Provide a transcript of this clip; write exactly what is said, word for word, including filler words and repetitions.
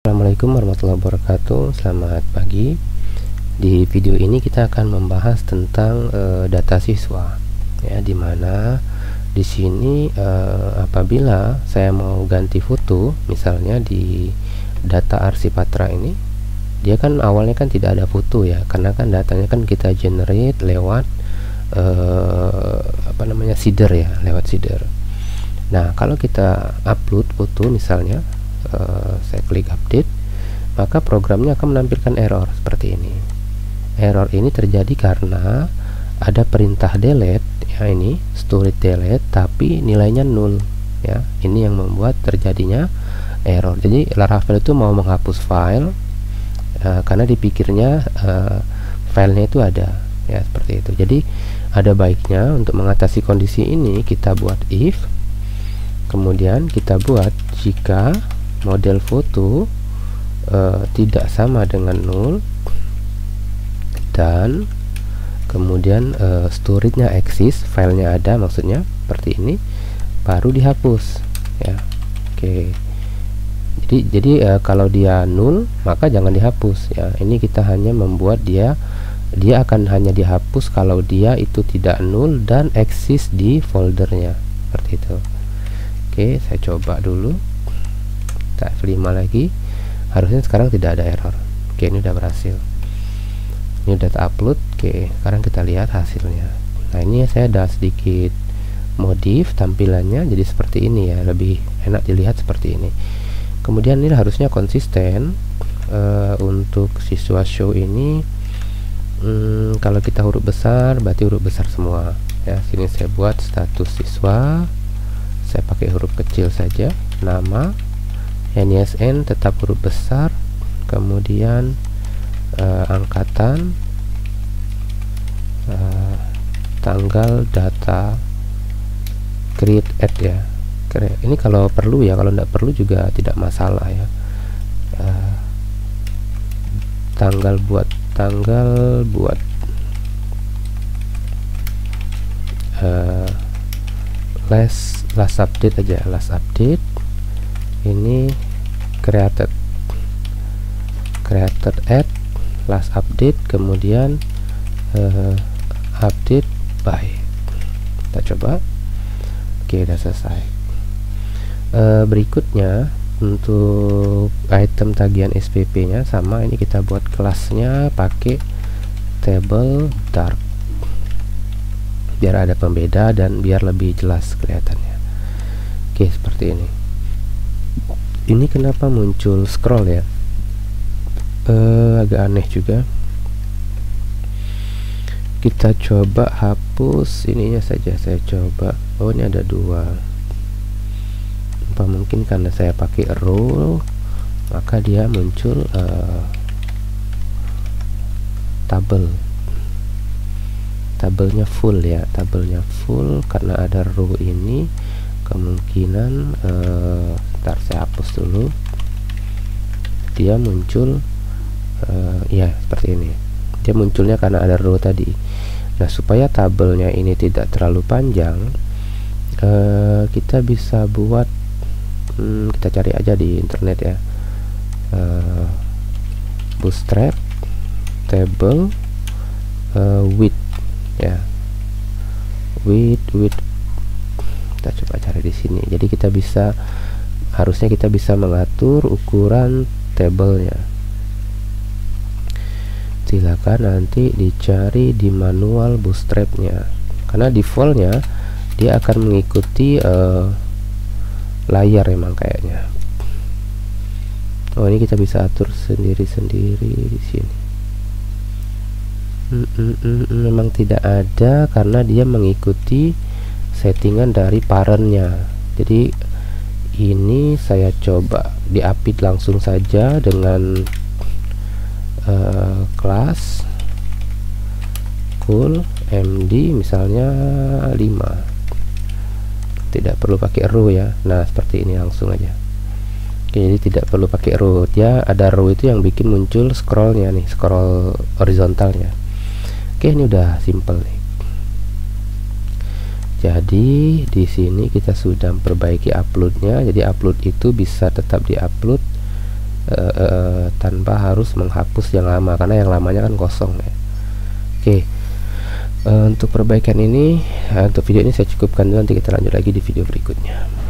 Assalamualaikum warahmatullahi wabarakatuh. Selamat pagi. Di video ini kita akan membahas tentang uh, data siswa, ya, dimana di sini uh, apabila saya mau ganti foto, misalnya di data Arsipatra ini, dia kan awalnya kan tidak ada foto ya, karena kan datanya kan kita generate lewat uh, apa namanya seeder ya, lewat seeder. Nah, kalau kita upload foto misalnya, Uh, saya klik update, maka programnya akan menampilkan error seperti ini. Error ini terjadi karena ada perintah delete, ya, ini storage delete, tapi nilainya nol, ya. Ini yang membuat terjadinya error. Jadi Laravel itu mau menghapus file uh, karena dipikirnya uh, filenya itu ada, ya, seperti itu. Jadi ada baiknya untuk mengatasi kondisi ini kita buat if, kemudian kita buat jika model foto uh, tidak sama dengan nol dan kemudian uh, storage-nya eksis, filenya ada maksudnya seperti ini, baru dihapus, ya. Oke. Jadi jadi uh, kalau dia nol maka jangan dihapus, ya. Ini kita hanya membuat dia dia akan hanya dihapus kalau dia itu tidak nol dan eksis di foldernya, seperti itu. Oke, saya coba dulu. F lima lagi, harusnya sekarang tidak ada error. Oke, ini udah berhasil, ini udah upload. Oke, sekarang kita lihat hasilnya. Nah, ini saya ada sedikit modif tampilannya jadi seperti ini, ya, lebih enak dilihat seperti ini. Kemudian ini harusnya konsisten uh, untuk siswa show ini. Hmm, kalau kita huruf besar berarti huruf besar semua, ya. Sini saya buat status siswa, saya pakai huruf kecil saja, nama N I S N tetap huruf besar, kemudian uh, angkatan, uh, tanggal, data, create add, ya. Ini kalau perlu, ya, kalau tidak perlu juga tidak masalah, ya. Uh, tanggal buat tanggal buat uh, last last update aja, last update. Ini created created add last update, kemudian uh, update by. Kita coba. Oke, udah selesai. Uh, berikutnya untuk item tagihan S P P nya sama, ini kita buat kelasnya pakai table dark biar ada pembeda dan biar lebih jelas kelihatannya. Oke, seperti ini. Ini kenapa muncul scroll, ya? Uh, agak aneh juga. Kita coba hapus ininya saja. Saya coba. Oh, ini ada dua. Apa mungkin karena saya pakai row, maka dia muncul uh, tabel. Tabelnya full, ya. Tabelnya full karena ada row ini. Kemungkinan uh, ntar saya hapus dulu, dia muncul uh, ya seperti ini. Dia munculnya karena ada row tadi. Nah, supaya tabelnya ini tidak terlalu panjang, uh, kita bisa buat hmm, kita cari aja di internet, ya, uh, bootstrap table uh, width, ya, width width kita coba cari di sini. Jadi kita bisa, harusnya kita bisa mengatur ukuran tabelnya. Silakan nanti dicari di manual bootstrapnya, karena defaultnya dia akan mengikuti uh, layar emang kayaknya. Oh, ini kita bisa atur sendiri-sendiri di sini. Mm -mm -mm, memang tidak ada karena dia mengikuti settingan dari parentnya. Jadi ini saya coba diapit langsung saja dengan uh, kelas cool md misalnya lima, tidak perlu pakai row, ya. Nah, seperti ini langsung aja. Oke, jadi tidak perlu pakai row. Dia ada row itu yang bikin muncul scrollnya nih, scroll horizontalnya. Oke, ini udah simple nih. Jadi di sini kita sudah memperbaiki uploadnya. Jadi upload itu bisa tetap diupload uh, uh, tanpa harus menghapus yang lama, karena yang lamanya kan kosong ya. Oke, uh, untuk perbaikan ini, uh, untuk video ini saya cukupkan dulu, nanti kita lanjut lagi di video berikutnya.